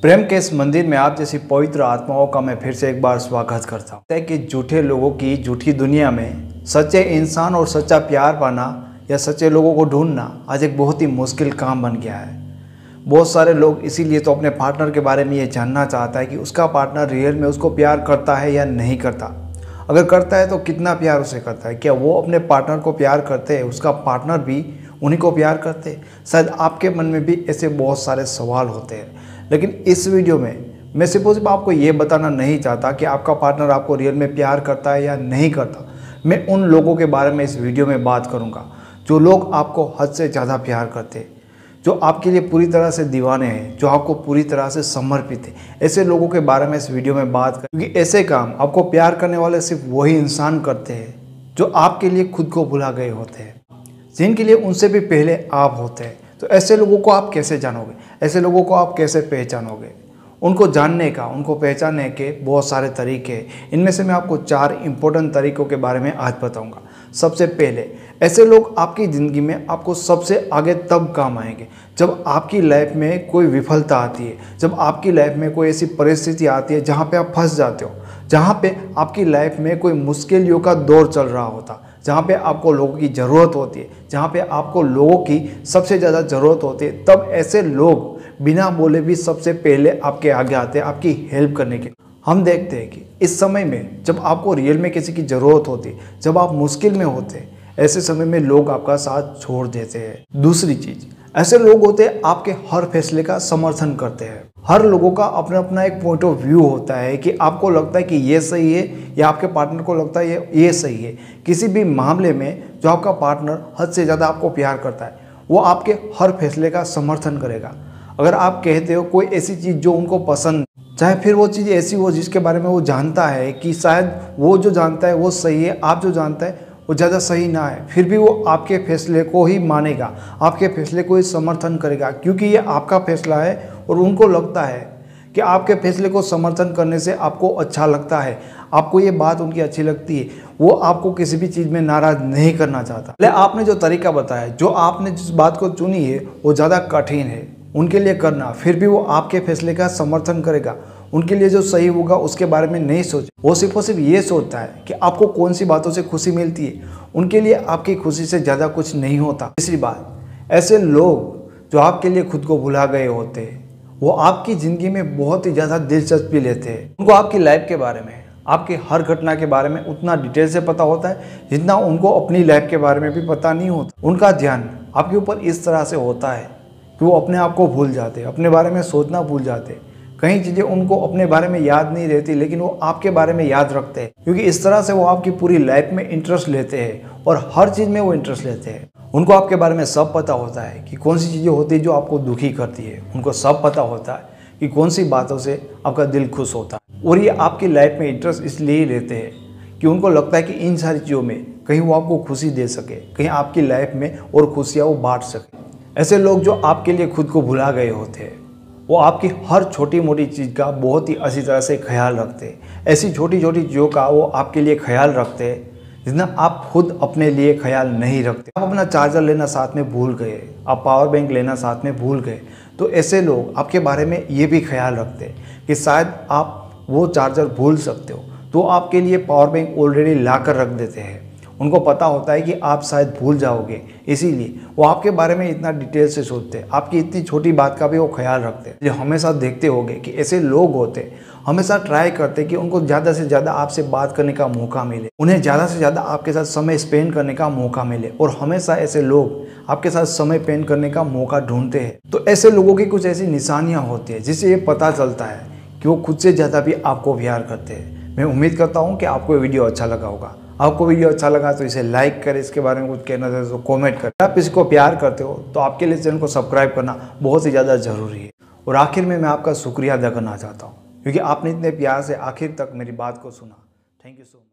प्रेम के इस मंदिर में आप जैसी पवित्र आत्माओं का मैं फिर से एक बार स्वागत करता हूँ कि झूठे लोगों की झूठी दुनिया में सच्चे इंसान और सच्चा प्यार पाना या सच्चे लोगों को ढूंढना आज एक बहुत ही मुश्किल काम बन गया है। बहुत सारे लोग इसीलिए तो अपने पार्टनर के बारे में ये जानना चाहता है कि उसका पार्टनर रियल में उसको प्यार करता है या नहीं करता। अगर करता है तो कितना प्यार उसे करता है, क्या वो अपने पार्टनर को प्यार करते हैं, उसका पार्टनर भी उन्हीं को प्यार करते हैं। शायद आपके मन में भी ऐसे बहुत सारे सवाल होते हैं, लेकिन इस वीडियो में मैं सिर्फ आपको ये बताना नहीं चाहता कि आपका पार्टनर आपको रियल में प्यार करता है या नहीं करता। मैं उन लोगों के बारे में इस वीडियो में बात करूँगा जो लोग आपको हद से ज़्यादा प्यार करते हैं, जो आपके लिए पूरी तरह से दीवाने हैं, जो आपको पूरी तरह से समर्पित है। ऐसे लोगों के बारे में इस वीडियो में बात करें, क्योंकि ऐसे काम आपको प्यार करने वाले सिर्फ वही इंसान करते हैं जो आपके लिए खुद को भुला गए होते हैं, जिनके लिए उनसे भी पहले आप होते हैं। तो ऐसे लोगों को आप कैसे जानोगे, ऐसे लोगों को आप कैसे पहचानोगे? उनको जानने का, उनको पहचानने के बहुत सारे तरीके हैं। इनमें से मैं आपको 4 इंपॉर्टेंट तरीकों के बारे में आज बताऊंगा। सबसे पहले, ऐसे लोग आपकी ज़िंदगी में आपको सबसे आगे तब काम आएंगे जब आपकी लाइफ में कोई विफलता आती है, जब आपकी लाइफ में कोई ऐसी परिस्थिति आती है जहाँ पे आप फंस जाते हो, जहाँ पे आपकी लाइफ में कोई मुश्किलों का दौर चल रहा होता, जहाँ पे आपको लोगों की ज़रूरत होती है, जहाँ पे आपको लोगों की सबसे ज़्यादा ज़रूरत होती है। तब ऐसे लोग बिना बोले भी सबसे पहले आपके आगे आते हैं आपकी हेल्प करने के। हम देखते हैं कि इस समय में जब आपको रियल में किसी की ज़रूरत होती है, जब आप मुश्किल में होते हैं, ऐसे समय में लोग आपका साथ छोड़ देते हैं। दूसरी चीज़, ऐसे लोग होते हैं आपके हर फैसले का समर्थन करते हैं। हर लोगों का अपना अपना एक पॉइंट ऑफ व्यू होता है कि आपको लगता है कि ये सही है या आपके पार्टनर को लगता है ये सही है। किसी भी मामले में जो आपका पार्टनर हद से ज़्यादा आपको प्यार करता है, वो आपके हर फैसले का समर्थन करेगा। अगर आप कहते हो कोई ऐसी चीज़ जो उनको पसंद, चाहे फिर वो चीज़ ऐसी हो जिसके बारे में वो जानता है कि शायद वो जो जानता है वो सही है, आप जो जानता है वो ज़्यादा सही ना है, फिर भी वो आपके फैसले को ही मानेगा, आपके फैसले को ही समर्थन करेगा, क्योंकि ये आपका फैसला है और उनको लगता है कि आपके फैसले को समर्थन करने से आपको अच्छा लगता है, आपको ये बात उनकी अच्छी लगती है। वो आपको किसी भी चीज़ में नाराज़ नहीं करना चाहता। ले आपने जो तरीका बताया, जो आपने जिस बात को चुनी है वो ज़्यादा कठिन है उनके लिए करना, फिर भी वो आपके फैसले का समर्थन करेगा। उनके लिए जो सही होगा उसके बारे में नहीं सोचे, वो सिर्फ और सिर्फ ये सोचता है कि आपको कौन सी बातों से खुशी मिलती है। उनके लिए आपकी खुशी से ज़्यादा कुछ नहीं होता। तीसरी बात, ऐसे लोग जो आपके लिए खुद को भुला गए होते हैं, वो आपकी ज़िंदगी में बहुत ही ज़्यादा दिलचस्पी लेते हैं। उनको आपकी लाइफ के बारे में, आपकी हर घटना के बारे में उतना डिटेल से पता होता है जितना उनको अपनी लाइफ के बारे में भी पता नहीं होता। उनका ध्यान आपके ऊपर इस तरह से होता है कि वो अपने आप को भूल जाते हैं, अपने बारे में सोचना भूल जाते हैं। कई चीज़ें उनको अपने बारे में याद नहीं रहती, लेकिन वो आपके बारे में याद रखते हैं, क्योंकि इस तरह से वो आपकी पूरी लाइफ में इंटरेस्ट लेते हैं और हर चीज़ में वो इंटरेस्ट लेते हैं। उनको आपके बारे में सब पता होता है कि कौन सी चीज़ें होती है जो आपको दुखी करती है। उनको सब पता होता है कि कौन सी बातों से आपका दिल खुश होता है, और ये आपकी लाइफ में इंटरेस्ट इसलिए ही लेते हैं कि उनको लगता है कि इन सारी चीज़ों में कहीं वो आपको खुशी दे सके, कहीं आपकी लाइफ में और खुशियाँ वो बांट सके। ऐसे लोग जो आपके लिए खुद को भुला गए होते हैं, वो आपकी हर छोटी मोटी चीज़ का बहुत ही अच्छी तरह से ख्याल रखते हैं। ऐसी छोटी छोटी चीज़ों का वो आपके लिए ख्याल रखते हैं जितना आप खुद अपने लिए ख्याल नहीं रखते। आप अपना चार्जर लेना साथ में भूल गए, आप पावर बैंक लेना साथ में भूल गए, तो ऐसे लोग आपके बारे में ये भी ख्याल रखते हैं कि शायद आप वो चार्जर भूल सकते हो, तो आपके लिए पावर बैंक ऑलरेडी ला कर रख देते हैं। उनको पता होता है कि आप शायद भूल जाओगे, इसीलिए वो आपके बारे में इतना डिटेल से सोचते हैं, आपकी इतनी छोटी बात का भी वो ख्याल रखते हैं। जो हमेशा देखते होंगे कि ऐसे लोग होते हैं, हमेशा ट्राई करते हैं कि उनको ज़्यादा से ज़्यादा आपसे बात करने का मौका मिले, उन्हें ज़्यादा से ज़्यादा आपके साथ समय स्पेंड करने का मौका मिले, और हमेशा ऐसे लोग आपके साथ समय स्पेंड करने का मौका ढूंढते हैं। तो ऐसे लोगों की कुछ ऐसी निशानियाँ होती है जिससे ये पता चलता है कि वो खुद से ज़्यादा भी आपको प्यार करते हैं। मैं उम्मीद करता हूँ कि आपको ये वीडियो अच्छा लगा होगा। आपको वीडियो अच्छा लगा तो इसे लाइक करें, इसके बारे में कुछ कहना चाहते हो तो कमेंट करें। आप इसको प्यार करते हो तो आपके लिए चैनल को सब्सक्राइब करना बहुत ही ज़्यादा ज़रूरी है। और आखिर में मैं आपका शुक्रिया अदा करना चाहता हूँ, क्योंकि आपने इतने प्यार से आखिर तक मेरी बात को सुना। Thank you so much.